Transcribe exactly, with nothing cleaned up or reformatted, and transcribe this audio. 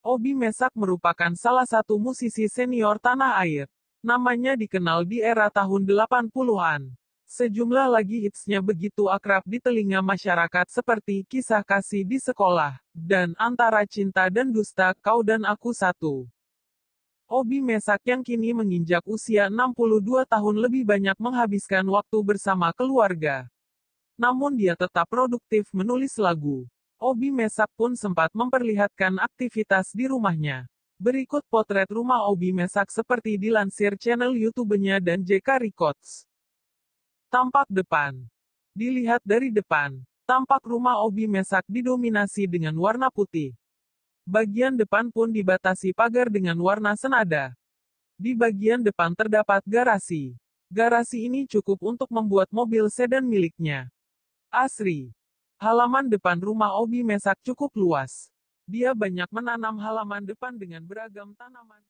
Obi Mesak merupakan salah satu musisi senior tanah air. Namanya dikenal di era tahun delapan puluhan. Sejumlah lagu hitsnya begitu akrab di telinga masyarakat seperti Kisah Kasih di Sekolah, dan Antara Cinta dan Dusta, Kau dan Aku Satu. Obi Mesak yang kini menginjak usia enam puluh dua tahun lebih banyak menghabiskan waktu bersama keluarga. Namun dia tetap produktif menulis lagu. Obi Mesak pun sempat memperlihatkan aktivitas di rumahnya. Berikut potret rumah Obi Mesak seperti dilansir channel YouTube-nya dan J K Records. Tampak depan. Dilihat dari depan, tampak rumah Obi Mesak didominasi dengan warna putih. Bagian depan pun dibatasi pagar dengan warna senada. Di bagian depan terdapat garasi. Garasi ini cukup untuk membuat mobil sedan miliknya. Asri. Halaman depan rumah Obi Mesak cukup luas. Dia banyak menanam halaman depan dengan beragam tanaman.